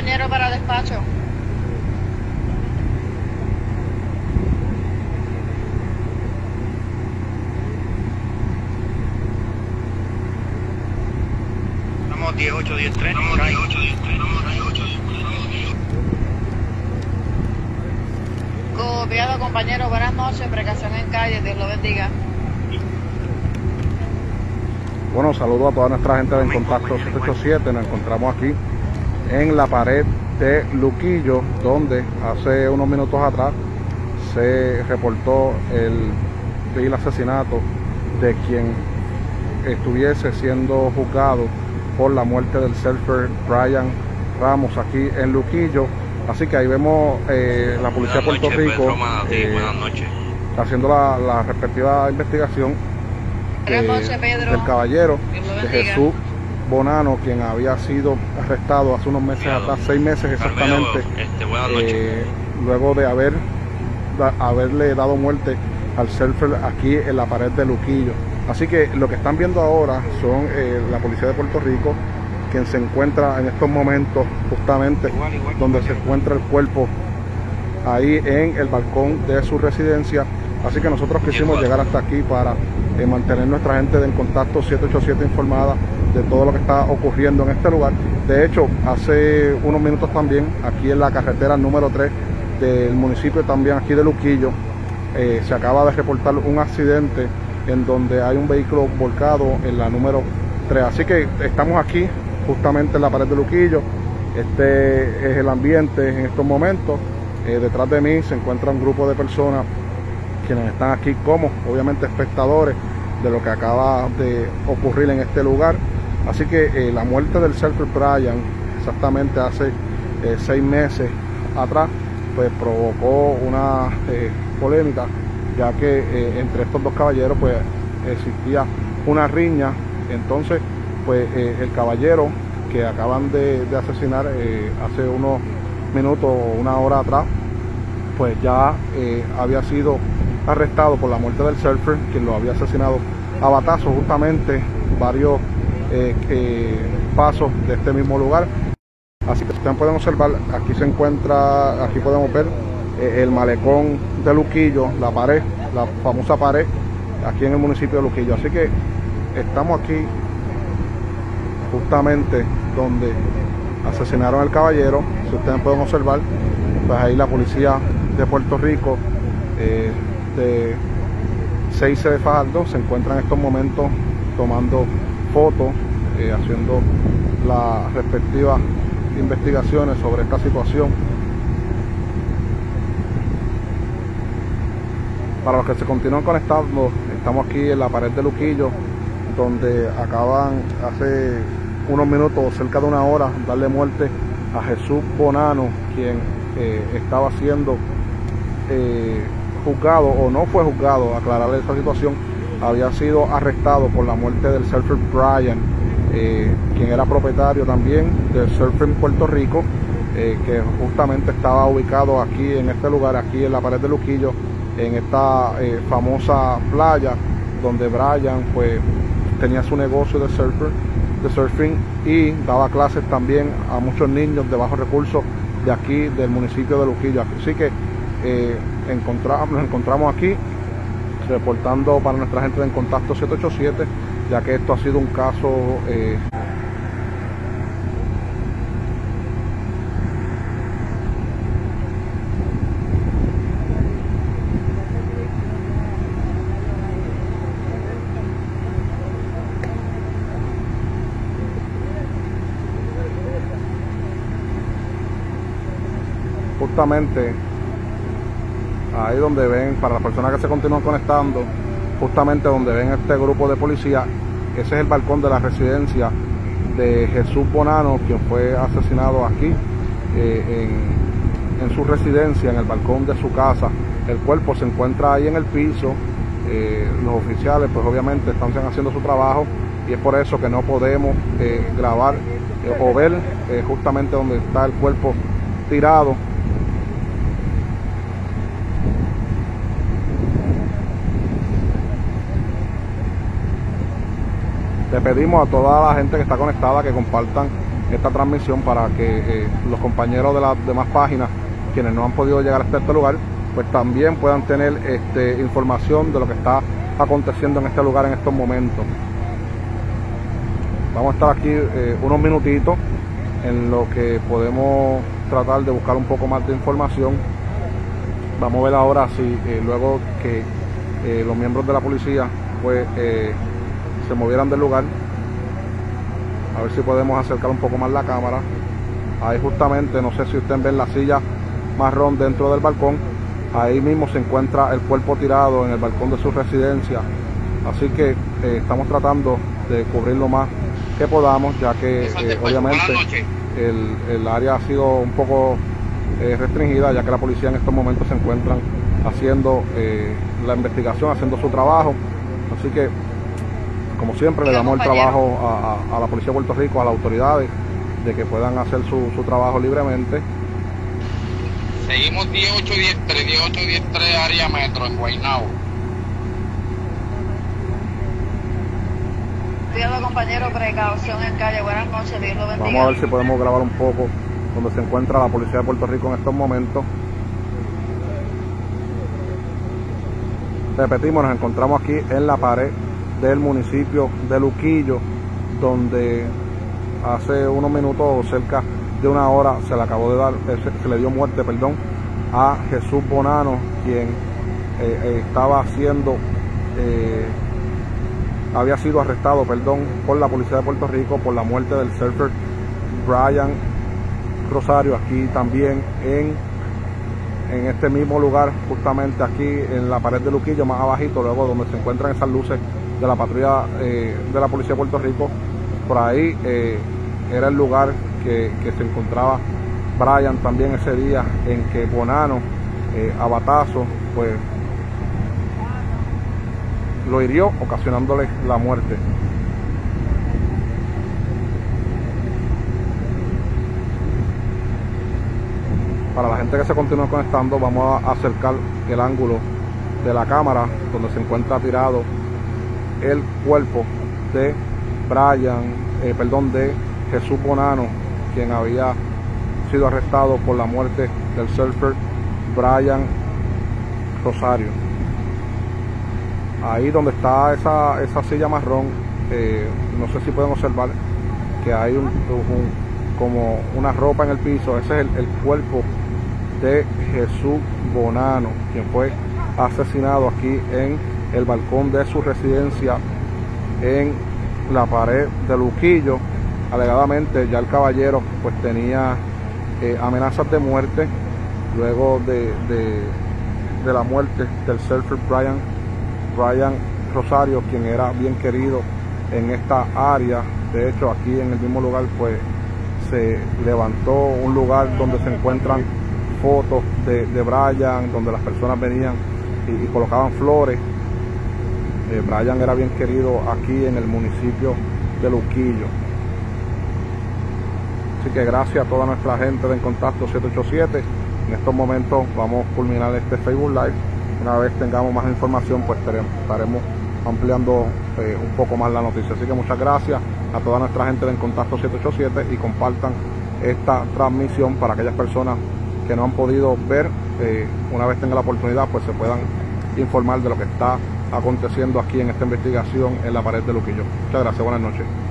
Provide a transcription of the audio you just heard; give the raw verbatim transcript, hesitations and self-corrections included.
compañero para despacho. Estamos diez ocho diez tres. Copiado, compañero. Buenas noches. Precaución en calle. Dios lo bendiga. Bueno, saludo a toda nuestra gente de En Contacto siete ocho siete. Nos encontramos aquí en la pared de Luquillo, donde hace unos minutos atrás se reportó el vil asesinato de quien estuviese siendo juzgado por la muerte del surfer Brian Ramos aquí en Luquillo. Así que ahí vemos eh, la policía de Puerto Rico eh, haciendo la, la respectiva investigación eh, del caballero de Jesús Bonano, quien había sido arrestado hace unos meses atrás, seis meses exactamente, eh, luego de haber da, haberle dado muerte al surfer aquí en la pared de Luquillo. Así que lo que están viendo ahora son eh, la policía de Puerto Rico, quien se encuentra en estos momentos justamente igual, igual, donde igual. se encuentra el cuerpo, ahí en el balcón de su residencia. Así que nosotros quisimos llegar hasta aquí para eh, mantener nuestra gente de En Contacto siete ocho siete informada de todo lo que está ocurriendo en este lugar. De hecho, hace unos minutos también, aquí en la carretera número tres del municipio también aquí de Luquillo, eh, se acaba de reportar un accidente en donde hay un vehículo volcado en la número tres. Así que estamos aquí justamente en la pared de Luquillo. Este es el ambiente en estos momentos. Eh, detrás de mí se encuentra un grupo de personas quienes están aquí como obviamente espectadores de lo que acaba de ocurrir en este lugar. Así que eh, la muerte del surfer Brian exactamente hace eh, seis meses atrás pues provocó una eh, polémica, ya que eh, entre estos dos caballeros pues existía una riña. Entonces pues eh, el caballero que acaban de, de asesinar eh, hace unos minutos o una hora atrás, pues ya eh, había sido arrestado por la muerte del surfer, quien lo había asesinado a batazos justamente varios eh, eh, pasos de este mismo lugar. Así que ustedes pueden observar, aquí se encuentra, aquí podemos ver eh, el malecón de Luquillo, la pared, la famosa pared aquí en el municipio de Luquillo. Así que estamos aquí justamente donde asesinaron al caballero. Si ustedes pueden observar, pues ahí la policía de Puerto Rico eh, de seis de Fajardo se encuentra en estos momentos tomando fotos, eh, haciendo las respectivas investigaciones sobre esta situación. Para los que se continúan conectando, estamos aquí en la pared de Luquillo, donde acaban hace unos minutos, cerca de una hora, darle muerte a Jesús Bonano, quien eh, estaba siendo eh, juzgado, o no fue juzgado, aclararle esta situación, había sido arrestado por la muerte del surfer Brian, eh, quien era propietario también del surfer en Puerto Rico, eh, que justamente estaba ubicado aquí en este lugar, aquí en la pared de Luquillo, en esta eh, famosa playa donde Brian pues tenía su negocio de surfer, de surfing, y daba clases también a muchos niños de bajos recursos de aquí del municipio de Luquillo. Así que eh, encontramos, nos encontramos aquí reportando para nuestra gente de En Contacto siete ocho siete, ya que esto ha sido un caso eh, justamente ahí donde ven, para las personas que se continúan conectando, justamente donde ven este grupo de policía, ese es el balcón de la residencia de Jesús Bonano, quien fue asesinado aquí eh, en, en su residencia, en el balcón de su casa. El cuerpo se encuentra ahí en el piso. Eh, los oficiales pues obviamente están haciendo su trabajo, y es por eso que no podemos eh, grabar eh, o ver eh, justamente donde está el cuerpo tirado. Le pedimos a toda la gente que está conectada que compartan esta transmisión para que eh, los compañeros de las demás páginas, quienes no han podido llegar hasta este lugar, pues también puedan tener este, información de lo que está aconteciendo en este lugar en estos momentos. Vamos a estar aquí eh, unos minutitos en lo que podemos tratar de buscar un poco más de información. Vamos a ver ahora si eh, luego que eh, los miembros de la policía pues eh, se movieran del lugar, a ver si podemos acercar un poco más la cámara. Ahí justamente, no sé si ustedes ven la silla marrón dentro del balcón, ahí mismo se encuentra el cuerpo tirado en el balcón de su residencia, así que eh, estamos tratando de cubrir lo más que podamos, ya que eh, obviamente el, el área ha sido un poco eh, restringida, ya que la policía en estos momentos se encuentran haciendo eh, la investigación, haciendo su trabajo, así que como siempre le damos el trabajo a, a, a la policía de Puerto Rico, a las autoridades, de que puedan hacer su, su trabajo libremente. Seguimos diez ocho diez tres, diez ocho diez tres área metro en Guaynabo. Cuidado, compañero, precaución en calle. Buenas noches, Dios lo bendiga. Vamos a ver si podemos grabar un poco donde se encuentra la policía de Puerto Rico en estos momentos. Repetimos, nos encontramos aquí en la pared del municipio de Luquillo, donde hace unos minutos o cerca de una hora se le acabó de dar, se, se le dio muerte, perdón, a Jesús Bonano, quien eh, eh, estaba siendo eh, había sido arrestado, perdón, por la policía de Puerto Rico por la muerte del surfer Brian Rosario, aquí también en, en este mismo lugar, justamente aquí en la pared de Luquillo, más abajito, luego donde se encuentran esas luces de la patrulla eh, de la policía de Puerto Rico. Por ahí eh, era el lugar que, que se encontraba Brian también ese día, en que Bonano eh, a batazo pues lo hirió, ocasionándole la muerte. Para la gente que se continúa conectando, vamos a acercar el ángulo de la cámara donde se encuentra tirado el cuerpo de Brian, eh, perdón, de Jesús Bonano, quien había sido arrestado por la muerte del surfer Brian Rosario. Ahí donde está esa, esa silla marrón, eh, no sé si pueden observar que hay un, un, como una ropa en el piso. Ese es el, el cuerpo de Jesús Bonano, quien fue asesinado aquí en el balcón de su residencia en la pared de Luquillo. Alegadamente ya el caballero pues tenía eh, amenazas de muerte luego de, de, de la muerte del surfer Brian, Brian Rosario, quien era bien querido en esta área. De hecho, aquí en el mismo lugar pues se levantó un lugar donde se encuentran fotos de, de Brian, donde las personas venían y, y colocaban flores. eh, Brian era bien querido aquí en el municipio de Luquillo. Así que gracias a toda nuestra gente de En Contacto siete ocho siete. En estos momentos vamos a culminar este Facebook Live. Una vez tengamos más información, pues estaremos ampliando eh, un poco más la noticia. Así que muchas gracias a toda nuestra gente de En Contacto siete ocho siete y compartan esta transmisión para aquellas personas que no han podido ver. Eh, una vez tengan la oportunidad, pues se puedan informar de lo que está aconteciendo aquí en esta investigación en la pared de Luquillo. Muchas gracias, buenas noches.